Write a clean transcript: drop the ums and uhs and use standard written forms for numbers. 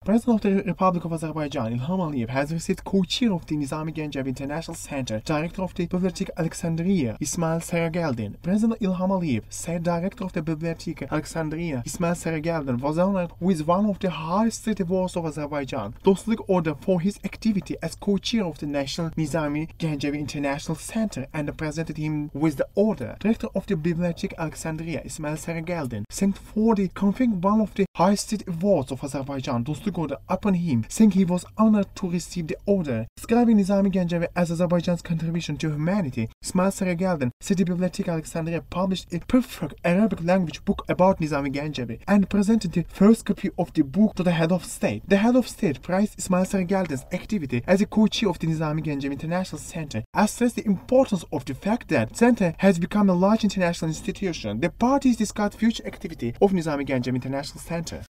President of the Republic of Azerbaijan, Ilham Aliyev, has received co-chair of the Nizami Ganjavi International Center, Director of the Bibliotheque Alexandria, Ismail Serageldin. President Ilham Aliyev said Director of the Bibliotheque Alexandria, Ismail Serageldin, was honored with one of the highest state awards of Azerbaijan, Dostluk Order, for his activity as co-chair of the National Nizami Ganjavi International Center, and presented him with the order. Director of the Bibliotheque Alexandria, Ismail Serageldin, thanked for the conferring one of the highest state awards of Azerbaijan, Dostluk Order, upon him, saying he was honored to receive the order. Describing Nizami Ganjavi as Azerbaijan's contribution to humanity, Ismail Serageldin said the Bibliotheque Alexandria published a perfect Arabic language book about Nizami Ganjavi and presented the first copy of the book to the head of state. The head of state praised Ismail Serageldin's activity as a co-chair of the Nizami Ganjavi International Center, and stressed the importance of the fact that the center has become a large international institution. The parties discussed future activity of Nizami Ganjavi International Center.